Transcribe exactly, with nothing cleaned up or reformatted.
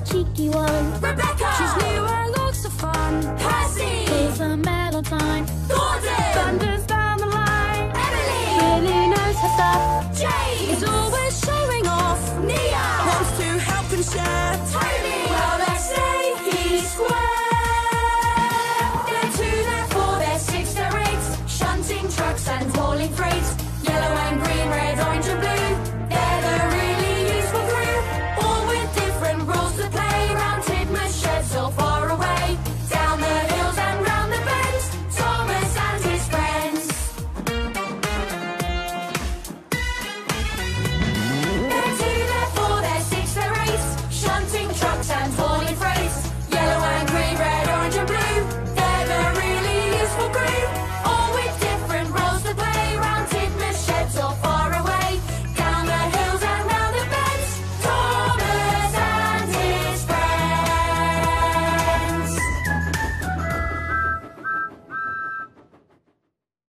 cheeky one. Rebecca! She's new and lots of fun. Percy! Here's a medal time. Gordon! Thunder's down the line. Emily! Really knows her stuff. James! Is always showing off. Nia! Wants to help and share. Tony!